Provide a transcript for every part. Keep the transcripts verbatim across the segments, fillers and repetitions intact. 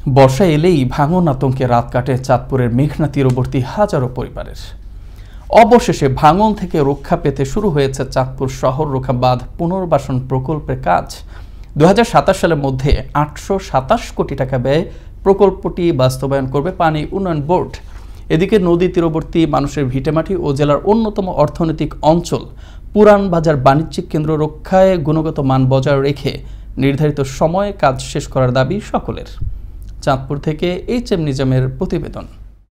বর্ষা এলেই ভাঙন আতঙ্কে রাত কাটে চাঁদপুরের মেঘনা তীরবর্তী হাজারো পরিবারের। অবশেষে ভাঙন থেকে রক্ষা পেতে শুরু হয়েছে চাঁদপুর শহর রক্ষা বাঁধ পুনর্বাসন প্রকল্পের কাজ। দু হাজার সাতাশ সালের মধ্যে আটশো সাতাশ কোটি টাকা ব্যয়ে প্রকল্পটি বাস্তবায়ন করবে পানি উন্নয়ন বোর্ড। এদিকে নদী তীরবর্তী মানুষের ভিটেমাটি ও জেলার অন্যতম অর্থনৈতিক অঞ্চল পুরান বাজার বাণিজ্যিক কেন্দ্র রক্ষায় গুণগত মান বজায় রেখে নির্ধারিত সময়ে কাজ শেষ করার দাবি সকলের। চাঁদপুর থেকে এইচ এম নিজামের প্রতিবেদন।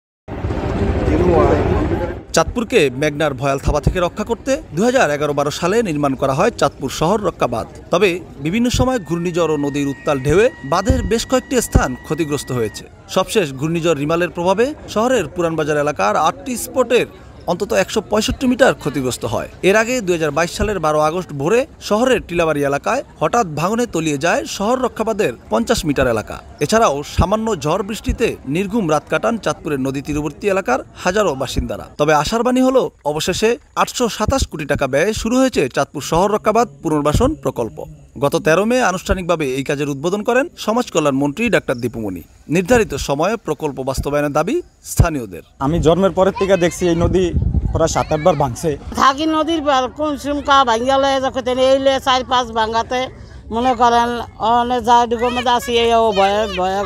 চাঁদপুরকে মেঘনার ভয়াল থাবা থেকে রক্ষা করতে দুই হাজার এগারো বারো সালে নির্মাণ করা হয় চাঁদপুর শহর রক্ষা বাঁধ। তবে বিভিন্ন সময় ঘূর্ণিঝড় ও নদীর উত্তাল ঢেউয়ে বাঁধের বেশ কয়েকটি স্থান ক্ষতিগ্রস্ত হয়েছে। সবশেষ ঘূর্ণিঝড় রিমালের প্রভাবে শহরের পুরানবাজার এলাকার আটটি স্পটের অন্তত একশো পঁয়ষট্টি মিটার ক্ষতিগ্রস্ত হয়। এর আগে দুই হাজার বাইশ সালের বারো আগস্ট ভোরে শহরের টিলাবাড়ি এলাকায় হঠাৎ ভাঙনে তলিয়ে যায় শহর রক্ষাবাদের পঞ্চাশ মিটার এলাকা। এছাড়াও সামান্য ঝড় বৃষ্টিতে নির্ঘুম রাত কাটান চাঁদপুরের নদী তীরবর্তী এলাকার হাজারো বাসিন্দারা। তবে আশার বাণী হলো, অবশেষে আটশো সাতাশ কোটি টাকা ব্যয়ে শুরু হয়েছে চাঁদপুর শহর রক্ষাবাদ পুনর্বাসন প্রকল্প। গত তেরো মে আনুষ্ঠানিকভাবে এই কাজের উদ্বোধন করেন সমাজ কল্যাণ মন্ত্রী ডাক্তার দীপুমণি। নির্ধারিত সময়ে প্রকল্প বাস্তবায়নের দাবি স্থানীয়দের। আমি জন্মের পরের থেকে দেখছি এই নদী প্রায় সাত আটবার ভাঙছে। থাকি নদীর কোন সুমকা ভাঙ্গালে যখন এইলে চার পাঁচ ভাঙ্গাতে মনে করেন অনেক যা ডিগোর মধ্যে আসি এই ভয়ে ভয়ে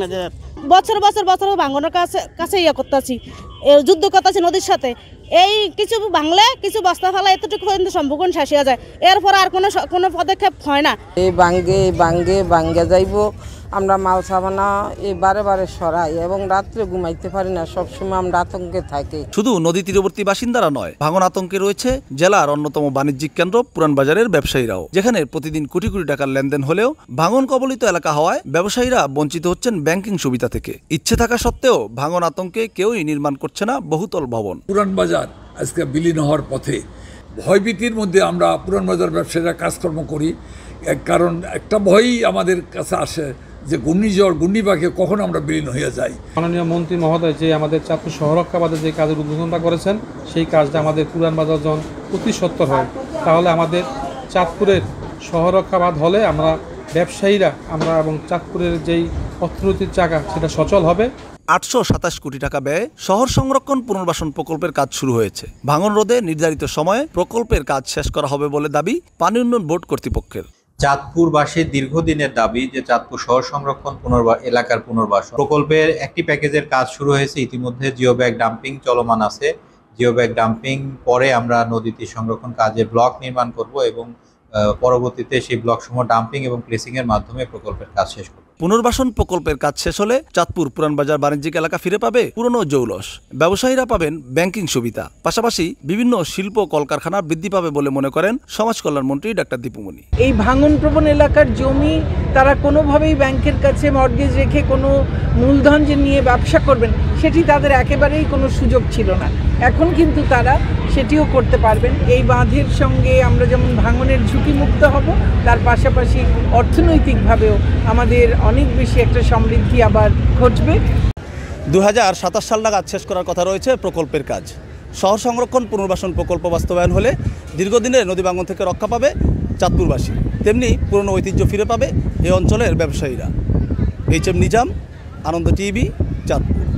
বছর বছর বছর ভাঙনের কাছে কাছে ইয়ে করতেছি, যুদ্ধ করতেছি নদীর সাথে। এই কিছু ভাঙলে কিছু বস্তা ফেলা এতটুকু পর্যন্ত সম্পূর্ণ শেষ হয়ে যায়, এরপর আর কোনো কোনো পদক্ষেপ হয় না। এই ভাঙ্গে ভাঙ্গে ভাঙ্গে যাইব, আমরা মাল সাবানা এই বারে বারে সরাই এবং রাত্রে ঘুমাইতে পারি না, সবসময় আমরা আতঙ্কে থাকি। শুধু নদী তীরবর্তী বাসিন্দারা নয়, ভাঙন আতঙ্কে রয়েছে জেলার অন্যতম বাণিজ্যিক কেন্দ্র পুরান বাজারের ব্যবসায়ীরাও, যেখানে প্রতিদিন কোটি কোটি টাকার লেনদেন হলেও ভাঙন কবলিত এলাকা হওয়ায় ব্যবসায়ীরা বঞ্চিত হচ্ছেন ব্যাংকিং সুবিধা থেকে। ইচ্ছে থাকা সত্ত্বেও ভাঙন আতঙ্কে কেউই নির্মাণ করছে না বহুতল ভবন। পুরান বাজার আজকে বিলীন হওয়ার পথে, ভয়ভীতির মধ্যে আমরা পুরান বাজার ব্যবসায়ীরা কাজকর্ম করি। কারণ একটা ভয়ই আমাদের কাছে আসে যে ঘূর্ণিঝড় ঘূর্ণিপাকে কখন আমরা বিলীন হয়ে যাই। মাননীয় মন্ত্রী মহোদয় যে আমাদের চাঁদপুর শহর রক্ষাবাদের যে কাজের উদ্বোধনটা করেছেন, সেই কাজটা আমাদের পুরান বাজার যখন অতি সত্তর হয়, তাহলে আমাদের চাঁদপুরের শহর রক্ষাবাদ হলে আমরা ব্যবসায়ীরা আমরা এবং চাঁদপুরের যেই অর্থনৈতিক চাকা সেটা সচল হবে। আটশো সাতাশ কোটি টাকা ব্যয়ে শহর সংরক্ষণ পুনর্বাসন প্রকল্পের কাজ শুরু হয়েছে। ভাঙন রোধে নির্ধারিত সময়ে প্রকল্পের কাজ শেষ করা হবে বলে দাবি পানি উন্নয়ন বোর্ড কর্তৃপক্ষের। চাঁদপুরবাসীর দীর্ঘদিনের দাবি যে চাঁদপুর শহর সংরক্ষণ পুনর্বা এলাকার পুনর্বাসন প্রকল্পের একটি প্যাকেজের কাজ শুরু হয়েছে। ইতিমধ্যে জিও ব্যাগ ডাম্পিং চলমান আছে। জিও ব্যাগ ডাম্পিং পরে আমরা নদীতে সংরক্ষণ কাজের ব্লক নির্মাণ করব এবং পরবর্তীতে সেই ব্লক সমূহ ডাম্পিং এবং প্লেসিং এর মাধ্যমে প্রকল্পের কাজ শেষ করব। পুনর্বাসন প্রকল্পের কাজ শেষ হলে চাঁদপুর পুরানবাজার বাণিজ্যিক এলাকা ফিরে পাবে পুরনো জৌলস, ব্যবসায়ীরা পাবেন ব্যাংকিং সুবিধা, পাশাপাশি বিভিন্ন শিল্প কলকারখানা বৃদ্ধি পাবে বলে মনে করেন সমাজ কল্যাণ মন্ত্রী ডাক্তার দীপুমণি। এই ভাঙন প্রবণ এলাকার জমি তারা কোনোভাবেই ব্যাংকের কাছে মর্গেজ রেখে কোনো মূলধন যে নিয়ে ব্যবসা করবেন সেটি তাদের একেবারেই কোনো সুযোগ ছিল না। এখন কিন্তু তারা সেটিও করতে পারবেন। এই বাঁধের সঙ্গে আমরা যেমন ভাঙনের ঝুঁকি মুক্ত হব, তার পাশাপাশি অর্থনৈতিকভাবেও আমাদের অনেক বেশি একটা সমৃদ্ধি আবার ঘটবে। দু হাজার সাতাশ সাল নাগাদ শেষ করার কথা রয়েছে প্রকল্পের কাজ। শহর সংরক্ষণ পুনর্বাসন প্রকল্প বাস্তবায়ন হলে দীর্ঘদিনের নদী ভাঙন থেকে রক্ষা পাবে চাঁদপুরবাসী, তেমনি পুরনো ঐতিহ্য ফিরে পাবে এই অঞ্চলের ব্যবসায়ীরা। H M Nizam, Ananda TV, Chandpur.